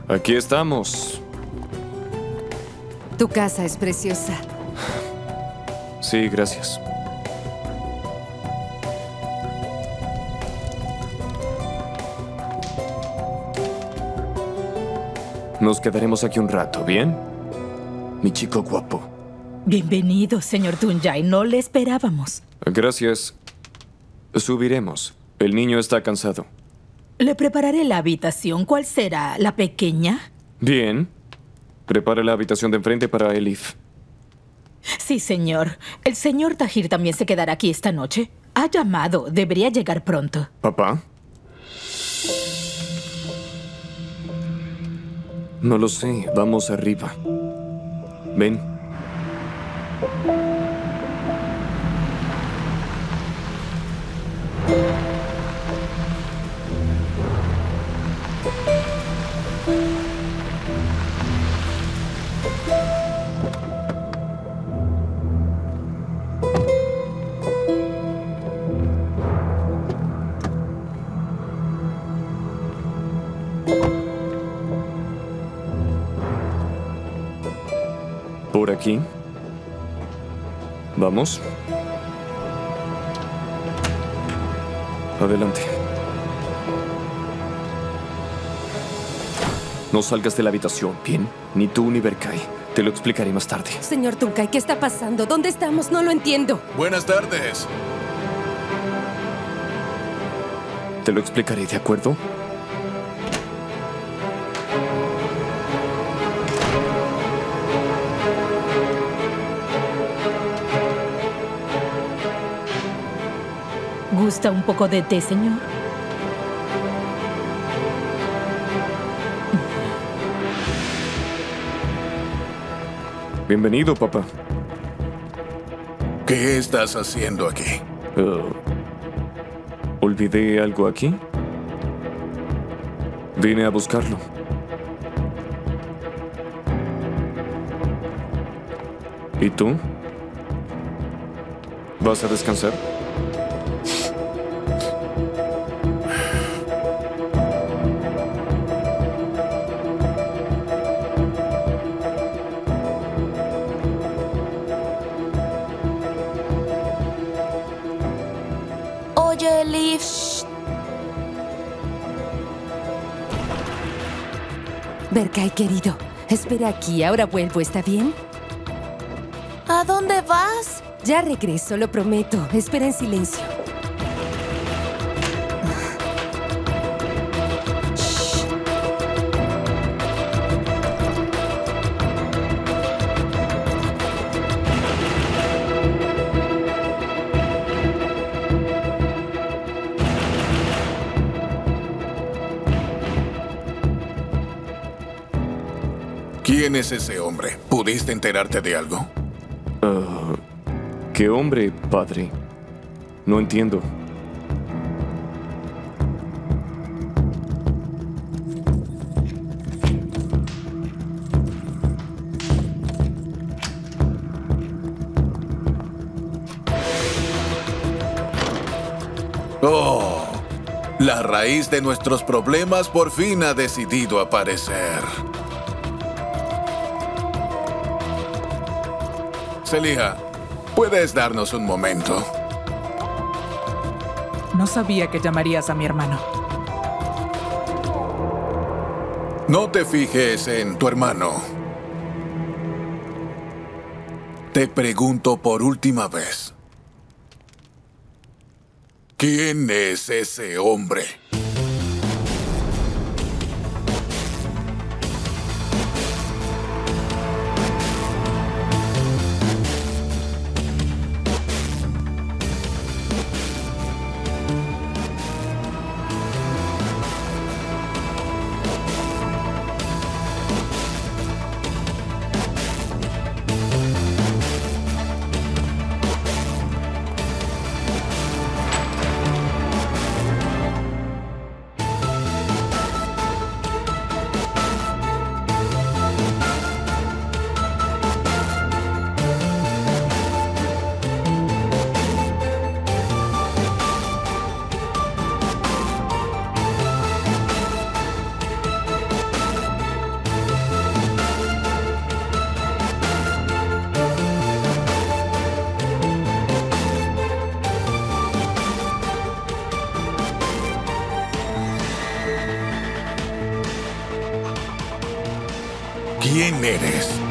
Aquí estamos. Tu casa es preciosa. Sí, gracias. Nos quedaremos aquí un rato, ¿bien? Mi chico guapo. Bienvenido, señor Tunyai. No le esperábamos. Gracias. Subiremos. El niño está cansado. Le prepararé la habitación. ¿Cuál será? ¿La pequeña? Bien. Prepara la habitación de enfrente para Elif. Sí, señor. El señor Tahir también se quedará aquí esta noche. Ha llamado. Debería llegar pronto. ¿Papá? No lo sé. Vamos arriba. Ven. Por aquí. Vamos. Adelante. No salgas de la habitación, ¿bien? Ni tú ni Berkay. Te lo explicaré más tarde. Señor Tuncay, ¿qué está pasando? ¿Dónde estamos? No lo entiendo. Buenas tardes. Te lo explicaré, ¿de acuerdo? ¿Gusta un poco de té, señor? Bienvenido, papá. ¿Qué estás haciendo aquí? ¿Olvidé algo aquí? Vine a buscarlo. ¿Y tú? ¿Vas a descansar? Oye, Elif. Berkay, querido. Espera aquí. Ahora vuelvo. ¿Está bien? ¿A dónde vas? Ya regreso, lo prometo. Espera en silencio. ¿Quién es ese hombre? ¿Pudiste enterarte de algo? ¿Qué hombre, padre? No entiendo. Oh, la raíz de nuestros problemas por fin ha decidido aparecer. Zeliha, ¿puedes darnos un momento? No sabía que llamarías a mi hermano. No te fijes en tu hermano. Te pregunto por última vez. ¿Quién es ese hombre? ¿Quién eres?